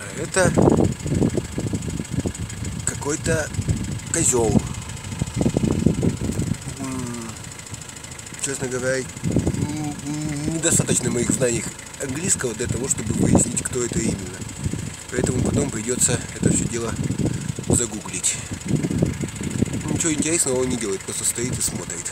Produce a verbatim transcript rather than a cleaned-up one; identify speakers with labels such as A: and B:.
A: А это какой-то козел. Честно говоря, недостаточно моих знаний английского для того, чтобы выяснить, кто это именно. Поэтому потом придется это все дело загуглить. Ничего интересного он не делает, просто стоит и смотрит.